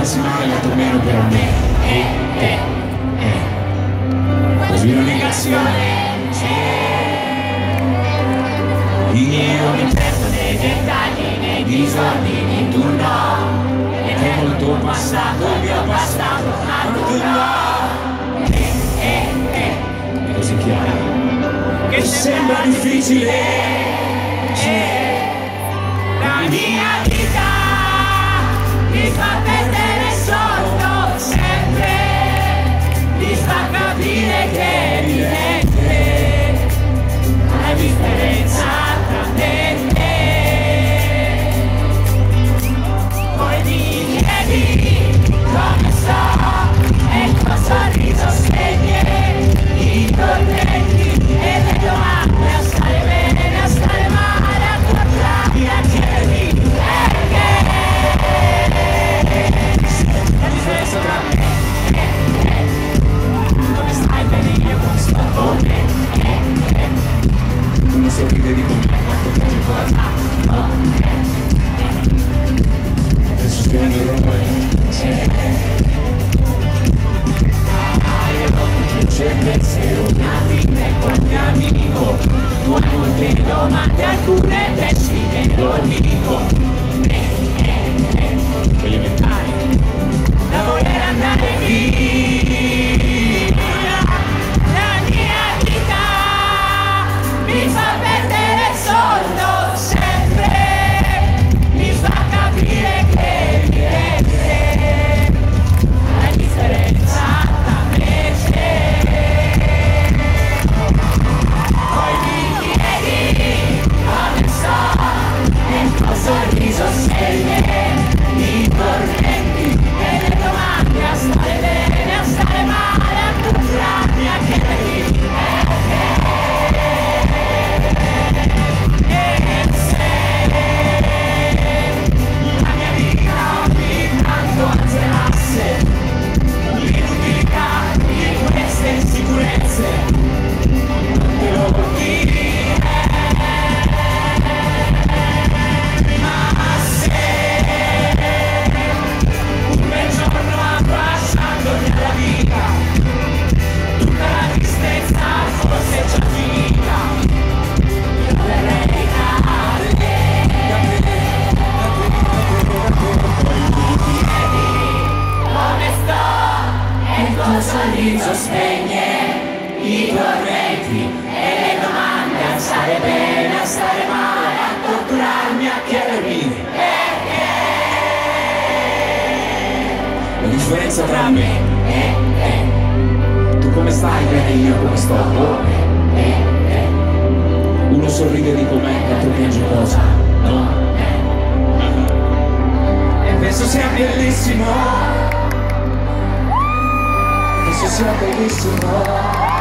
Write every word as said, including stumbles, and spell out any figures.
si mai lato meno per me. Eh, eh, eh. Così una negazione. Io mi perdo nei dettagli, nei disordini, tu no. Ed è molto passato, il mio passato, ma tu no. Eh, eh, eh. È così chiaro che sembra difficile. Eh, la mia vita mi fa perdere sotto sempre, mi fa capire che è evidente la differenza tra me e te. Poi mi chiedi come sto e il tuo sorriso spegne i tormenti e le domande a stare bene, a stare male, a guardarmi, a chiedermi perché. La differenza tra me e te. Come stai bene io come sto con me. Uno sorride di come quanto piace cosa. Oh, adesso spiegando il rumore. Io non c'è pensiero, una vita con mio amico. Tu hai molte domande, alcune decine lo dico. Elementari da voler andare via. La mia vita mi fa perdere il sonno sempre, mi fa capire che è evidente la differenza tra me e te. Poi mi chiedi come sto e il tuo sorriso segna i tormenti e le domande a stare bene, a stare male, a torturarmi, a chiedermi perché. E se la mia vita ogni tanto azzerasse l'inutilità di queste insicurezze, non te lo vuol dire, ma se un bel giorno abbracciandoti alla vita tutta la tristezza forse è già finita, io verrei da te, da te, da te, da te. Poi mi chiedi come sto e il tuo sorriso spegne i tormenti e le domande a stare bene, a stare male, a torturarmi, a chiedermi perché. La differenza tra me e te. Tu come stai bene, io come sto? Oh, eh, eh, eh. Uno sorride e dico me, l'altro piange cosa? No? Eh. E penso sia bellissimo. Penso sia bellissimo.